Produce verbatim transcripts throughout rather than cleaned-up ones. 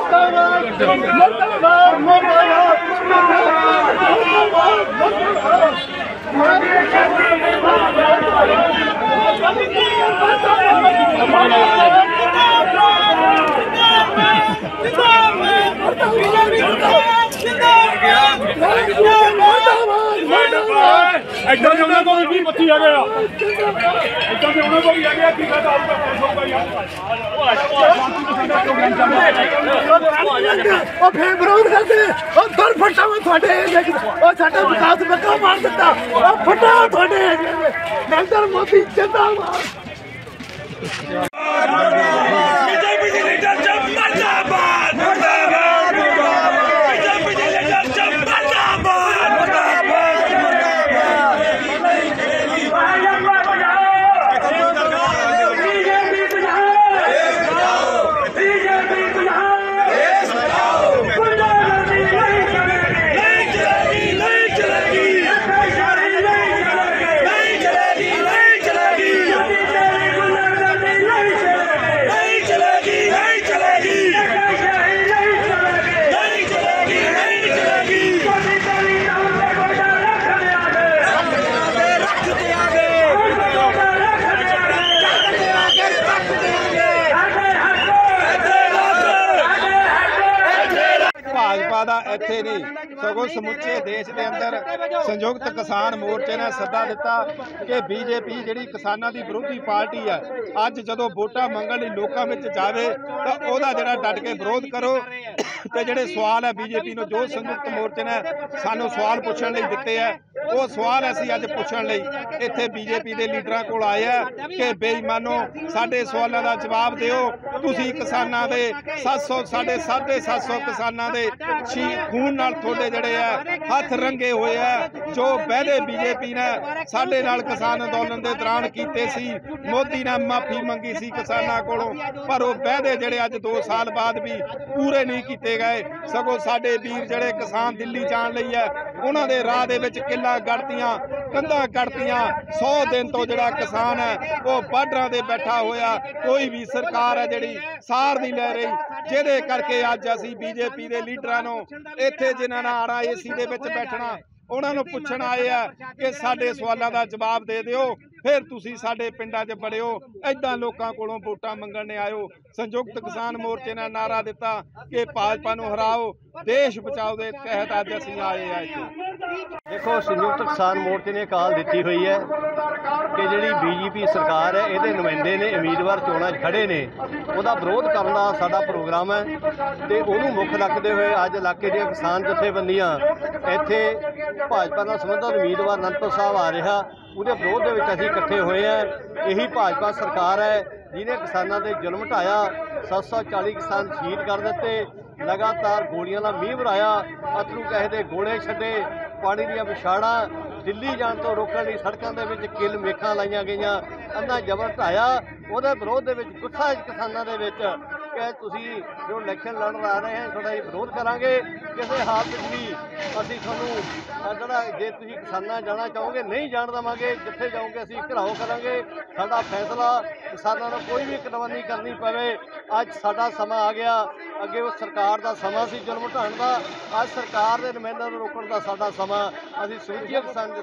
इधर से उन्हें को भी पच्ची आ गया, इधर से उन्हें को भी आ गया कि मैं तो आपका पैसों का यार, ਉਹ ਫੇਰ ਵਿਰੋਧ ਕਰਦੇ ਉਹ ਦਰ ਫਟਾ ਮੈਂ ਤੁਹਾਡੇ ਉਹ ਸਾਡਾ ਵਿਕਾਸ ਮੱਕਾ ਮਾਰ ਦਿੱਤਾ ਉਹ ਫਟਾ ਤੁਹਾਡੇ ਨਰਿੰਦਰ ਮੋਦੀ ਜਿੰਦਾਬਾਦ ਬੀਜੇਪੀ ਦੀ ਲੀਡਰ ਜਿੰਦਾਬਾਦ ਮੁਰਦਾਬਾਦ ਬੀਜੇਪੀ ਦੀ ਲੀਡਰ ਜਿੰਦਾਬਾਦ ਮੁਰਦਾਬਾਦ भाजपा का इत्थे नहीं सगों समुचे देश के अंदर संयुक्त किसान मोर्चे ने सदा दिता कि बीजेपी जिहड़ी किसानां दी विरोधी पार्टी है अज जदों वोटां मंगण लई लोकां विच जावे तां ओहदा जिहड़ा डट के विरोध करो ते जिहड़े सवाल है बीजेपी नूं जो संयुक्त मोर्चे ने सानूं सवाल पुछण लई दित्ते है वो सवाल असीं अज पुछण लई इत्थे बीजेपी के लीडरां कोल आए हैं कि बेईमानो साडे सवालों का जवाब दिओ तुसीं किसानां दे सत्त सौ साढ़े साढ़े सत्त सौ किसानां दे छी खून नाल थोड़े जड़े है हथ रंगे हुए है जो वादे बीजेपी ने साडे नाल किसान अंदोलन के दौरान कीते सी मोदी ने माफी मंगी सी किसानां कोलों पर वो वादे जड़े अज दो साल बाद भी पूरे नहीं कीते गए सगों साडे वीर जड़े किसान दिल्ली जाण लई है उन्हां दे राह दे विच किल्लां गड़तियां कंधां गड़तियां सौ दिन तो जड़ा किसान है वो बार्डरां ते बैठा होया कोई भी सरकार है जिहड़ी सार नहीं लै रही जिहदे करके अज असीं बीजेपी के लीडरां नूं इत्थे जिन्हां नाल आड़ा एसी दे विच बैठना उन्होंने पुछण आए है कि साडे सवालों का जवाब दे दिओ फिर तुसीं साडे पिंडां च बड़िओ ऐदां लोकां कोलों वोटां मंगण ने आयो संयुक्त किसान मोर्चे ने नारा दिता कि भाजपा नूं हराओ देश बचाओ के तहत अज असीं आए हैं इत्थे। देखो संयुक्त किसान मोर्चे ने काल दी हुई है कि जी बीजेपी सरकार है ये नुमाइंदे ने उम्मीदवार चोणां खड़े ने उसका विरोध करने का साडा प्रोग्राम है तो उन्होंने मुख रखते हुए अज इलाके दी किसान जथेबंदियां इत्थे भाजपा नाल संबंधित उम्मीदवार अनंतपुर साहब आ रहा उसके विरोध के असीं इकट्ठे हुए हैं। यही भाजपा सरकार है जिन्हें किसानों के जुल्म ढाया सत्त सौ चाली किसान शहीद कर दिते लगातार गोलियां का मींह वराया अथरू कहे दे गोले छड्डे पानी दीयां विछाड़ां दिल्ली जाण तो रोकण लई सड़कों के विच किल मेखां लाईयां गईयां अन्ना जबर ढाया उहदे विरोध दे विच गुस्सा किसानों के विच कि तुसीं जो इलैक्शन लड़ आ रहे हैं थोड़ा विरोध करांगे किसी हालत में भी असीं तुहानूं जिहड़ा जे तुसीं किसानां जाना चाहोगे नहीं जाण देवांगे जिथे जाओगे असीं घिराओ करांगे साडा फैसला किसानां नूं कोई भी कटवानी करनी पवे अज साडा समा आ गया अगे वो सरकार का समा सी जुल्म ढाण दा अज सरकार के नुमाइंदिਆਂ ਨੂੰ रोकण ਦਾ ਸਾਡਾ ਸਮਾਂ ਅਸੀਂ ਸੁਚੇਤ किसान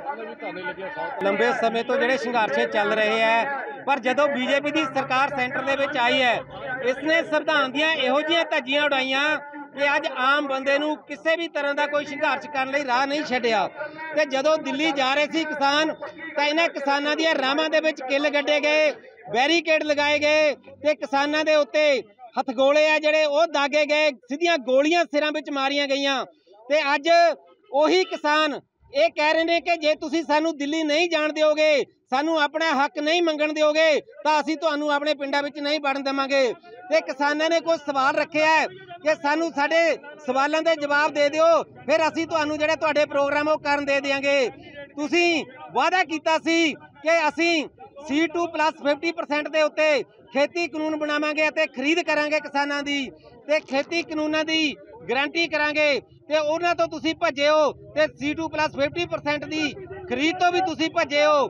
ਦਿੱਤੇ लंबे समय तो ਜਿਹੜੇ ਸੰਘਰਸ਼ ਚੱਲ ਰਹੇ ਹੈ पर ਜਦੋਂ बीजेपी की सरकार सेंटर ਦੇ ਵਿੱਚ आई है इसने संविधान ਦੀਆਂ ਇਹੋ ਜਿਹੀਆਂ ਧੱਜੀਆਂ ਉਡਾਈਆਂ कि अज आम बंदे नूं किसी भी तरह का कोई संघर्ष करने लई राह नहीं छड्डिया ते जदों दिल्ली जा रहे सी किसान तां इन्हां किसानां दीयां राहां दे विच किल गड्ढे गए बैरीकेड लगाए गए ते किसानां दे उत्ते हथगोले आ जिहड़े ओह दागे गए सीधियां गोलियां सिरां विच मारियां गईयां ते अज ओही किसान ये कह रहे हैं कि जे तुसीं सानूं दिल्ली नहीं जाण दिओगे सानूं अपना हक नहीं मंगण दिओगे तां असीं तुहानूं अपने पिंडां विच नहीं वड़न देवांगे ते किसानां ने कोई सवाल रखे है कि सानूं साडे सवालों के जवाब दे दिओ फिर असीं तुहानूं जिहड़े तुहाडे प्रोग्राम ओह करन दे देंगे तुसीं वादा कीता सी कि असीं C two plus fifty percent के उत्ते खेती कानून बनावांगे ते खरीद करांगे किसानां दी ते खेती कानूनां दी गारंटी करांगे ते उन्हां तो तुसीं भज्जे हो ते C two plus fifty percent की खरीद तो भी तुसीं भज्जे हो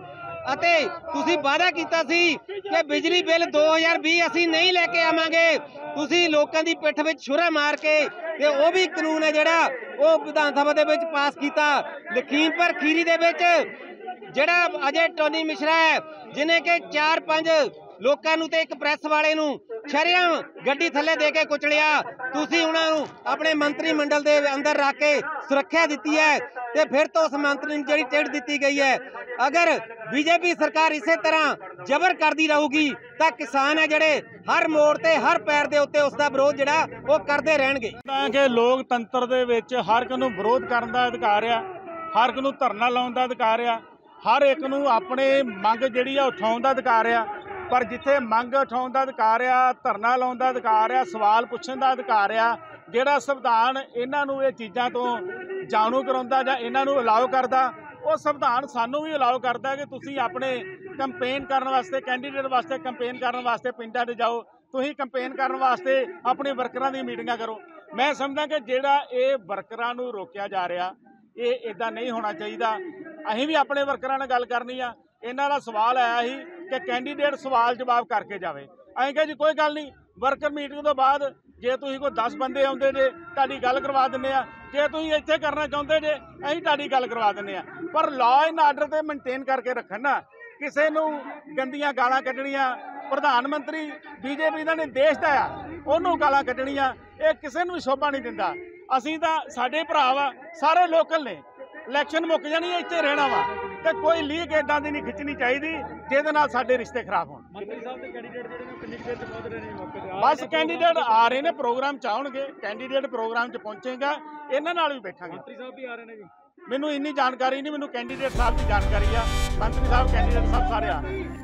ਅਤੇ ਤੁਸੀਂ ਵਾਅਦਾ ਕੀਤਾ ਸੀ ਕਿ ਬਿਜਲੀ ਬਿੱਲ ਦੋ ਹਜ਼ਾਰ ਵੀਹ ਅਸੀਂ ਨਹੀਂ ਲੈ ਕੇ ਆਵਾਂਗੇ। ਤੁਸੀਂ ਲੋਕਾਂ ਦੀ ਪਿੱਠ ਵਿੱਚ ਛੁਰਾ ਮਾਰ ਕੇ ਤੇ ਉਹ ਵੀ ਕਾਨੂੰਨ ਹੈ ਜਿਹੜਾ ਉਹ ਵਿਧਾਨ ਸਭਾ ਦੇ ਵਿੱਚ ਪਾਸ ਕੀਤਾ। ਲਖੀਮਪੁਰ ਖੀਰੀ ਦੇ ਵਿੱਚ ਜਿਹੜਾ ਅਜੇ ਟੋਨੀ ਮਿਸ਼ਰਾ ਹੈ ਜਿਹਨੇ ਕਿ ਚਾਰ ਪੰਜ ਲੋਕਾਂ ਨੂੰ ਤੇ ਇੱਕ ਪ੍ਰੈਸ ਵਾਲੇ ਨੂੰ ਸ਼ਰੇਆਮ ਗੱਡੀ ਥੱਲੇ ਦੇ ਕੇ ਕੁਚਲਿਆ, ਤੁਸੀਂ ਉਹਨਾਂ ਨੂੰ ਆਪਣੇ ਮੰਤਰੀ ਮੰਡਲ ਦੇ ਅੰਦਰ ਰੱਖ ਕੇ ਸੁਰੱਖਿਆ ਦਿੱਤੀ ਹੈ ਤੇ ਫਿਰ ਤੋਂ ਉਸ ਮੰਤਰੀ ਨੂੰ ਜਿਹੜੀ ਟਿਕਟ ਦਿੱਤੀ ਗਈ ਹੈ। ਅਗਰ ਬੀਜੇਪੀ ਸਰਕਾਰ ਇਸੇ ਤਰ੍ਹਾਂ ਜ਼ਬਰ ਕਰਦੀ ਰਹੂਗੀ ਤਾਂ ਕਿਸਾਨ ਹੈ ਜਿਹੜੇ ਹਰ ਮੋੜ ਤੇ ਹਰ ਪੈਰ ਦੇ ਉੱਤੇ ਉਸ ਦਾ ਵਿਰੋਧ ਜਿਹੜਾ ਉਹ ਕਰਦੇ ਰਹਿਣਗੇ। ਤਾਂ ਕਿ ਲੋਕਤੰਤਰ ਦੇ ਵਿੱਚ ਹਰ ਇੱਕ ਨੂੰ ਵਿਰੋਧ ਕਰਨ ਦਾ ਅਧਿਕਾਰ ਆ, ਹਰ ਇੱਕ ਨੂੰ ਧਰਨਾ ਲਾਉਣ ਦਾ ਅਧਿਕਾਰ ਆ, ਹਰ ਇੱਕ ਨੂੰ ਆਪਣੇ ਮੰਗ ਜਿਹੜੀ ਆ ਉਠਾਉਣ ਦਾ ਅਧਿਕਾਰ ਆ। ਪਰ ਜਿੱਥੇ ਮੰਗ ਉਠਾਉਣ ਦਾ ਅਧਿਕਾਰ ਆ, ਧਰਨਾ ਲਾਉਣ ਦਾ ਅਧਿਕਾਰ ਆ, ਸਵਾਲ ਪੁੱਛਣ ਦਾ ਅਧਿਕਾਰ ਆ, ਜਿਹੜਾ ਸੰਵਿਧਾਨ ਇਹਨਾਂ ਨੂੰ ਇਹ ਚੀਜ਼ਾਂ ਤੋਂ ਜਾਣੂ ਕਰਾਉਂਦਾ ਜਾਂ ਇਹਨਾਂ ਨੂੰ ਅਲਾਉ ਕਰਦਾ, ਉਹ ਸੰਵਿਧਾਨ ਸਾਨੂੰ ਵੀ ਅਲਾਉ ਕਰਦਾ ਕਿ ਤੁਸੀਂ ਆਪਣੇ ਕੰਪੇਨ ਕਰਨ ਵਾਸਤੇ, ਕੈਂਡੀਡੇਟ ਵਾਸਤੇ ਕੰਪੇਨ ਕਰਨ ਵਾਸਤੇ ਪਿੰਡਾਂ 'ਚ ਜਾਓ, ਤੁਸੀਂ ਕੰਪੇਨ ਕਰਨ ਵਾਸਤੇ ਆਪਣੇ ਵਰਕਰਾਂ ਦੀ ਮੀਟਿੰਗਾਂ ਕਰੋ। ਮੈਂ ਸਮਝਦਾ ਕਿ ਜਿਹੜਾ ਇਹ ਵਰਕਰਾਂ ਨੂੰ ਰੋਕਿਆ ਜਾ ਰਿਹਾ ਇਹ ਇਦਾਂ ਨਹੀਂ ਹੋਣਾ ਚਾਹੀਦਾ। ਅਸੀਂ ਵੀ ਆਪਣੇ ਵਰਕਰਾਂ ਨਾਲ ਗੱਲ ਕਰਨੀ ਆ। ਇਹਨਾਂ ਦਾ ਸਵਾਲ ਆਇਆ ਸੀ ਕਿ ਕੈਂਡੀਡੇਟ ਸਵਾਲ ਜਵਾਬ ਕਰਕੇ ਜਾਵੇ। ਅਸੀਂ ਕਿਹਾ ਜੀ ਕੋਈ ਗੱਲ ਨਹੀਂ, ਵਰਕਰ ਮੀਟਿੰਗ ਤੋਂ ਬਾਅਦ ਜੇ ਤੁਸੀਂ ਕੋਈ ਦਸ ਬੰਦੇ ਆਉਂਦੇ ਜੇ ਤੁਹਾਡੀ ਗੱਲ ਕਰਵਾ ਦਿੰਦੇ ਆ, ਜੇ ਤੁਸੀਂ ਇੱਥੇ ਕਰਨਾ ਚਾਹੁੰਦੇ ਜੇ ਅਸੀਂ ਤੁਹਾਡੀ ਗੱਲ ਕਰਵਾ ਦਿੰਦੇ ਆ। ਪਰ ਲਾਅ ਐਂਡ ਆਰਡਰ ਤੇ ਮੇਨਟੇਨ ਕਰਕੇ ਰੱਖਣ ਨਾ, ਕਿਸੇ ਨੂੰ ਗੰਦੀਆਂ ਗਾਲਾਂ ਕੱਢਣੀਆਂ, ਪ੍ਰਧਾਨ ਮੰਤਰੀ ਬੀਜੇਪੀ ਦਾ ਨਿਰਦੇਸ਼ ਦਾ ਆ ਉਹਨੂੰ ਗਾਲਾਂ ਕੱਢਣੀਆਂ, ਇਹ ਕਿਸੇ ਨੂੰ ਸ਼ੋਭਾ ਨਹੀਂ ਦਿੰਦਾ। ਅਸੀਂ ਤਾਂ ਸਾਡੇ ਭਰਾ ਵਾ, ਸਾਰੇ ਲੋਕਲ ਨੇ, ਇਲੈਕਸ਼ਨ ਮੁੱਕ ਜਾਣੀ ਹੈ, ਇੱਥੇ ਰਹਿਣਾ ਵਾ, ਤੇ ਕੋਈ ਲੀਕ ਇਦਾਂ ਦੀ ਨਹੀਂ ਖਿੱਚਣੀ ਚਾਹੀਦੀ ਜਿਹਦੇ ਨਾਲ ਸਾਡੇ ਰਿਸ਼ਤੇ ਖਰਾਬ ਹੋਣ। ਮੰਤਰੀ ਸਾਹਿਬ ਦੇ ਕੈਂਡੀਡੇਟ ਜਿਹੜੇ ਨੇ ਕਿੰਨੀ ਦੇਰ ਚ ਪਹੁੰਚ ਰਹੇ ਨੇ ਮੌਕੇ ਤੇ? ਬਸ ਕੈਂਡੀਡੇਟ ਆ ਰਹੇ ਨੇ, ਪ੍ਰੋਗਰਾਮ ਚ ਆਉਣਗੇ, ਕੈਂਡੀਡੇਟ ਪ੍ਰੋਗਰਾਮ ਚ ਪਹੁੰਚੇਗਾ, ਇਹਨਾਂ ਨਾਲ ਵੀ ਬੈਠਾਂਗੇ। ਮੰਤਰੀ ਸਾਹਿਬ ਵੀ ਆ ਰਹੇ ਨੇ ਜੀ? ਮੈਨੂੰ ਇੰਨੀ ਜਾਣਕਾਰੀ ਨਹੀਂ, ਮੈਨੂੰ ਕੈਂਡੀਡੇਟ ਸਾਹਿਬ ਦੀ ਜਾਣਕਾਰੀ ਆ। ਮੰਤਰੀ ਸਾਹਿਬ ਕੈਂਡੀਡੇਟ ਸਾਹਿਬ ਸਾਰੇ ਆ ਰਹੇ ਨੇ।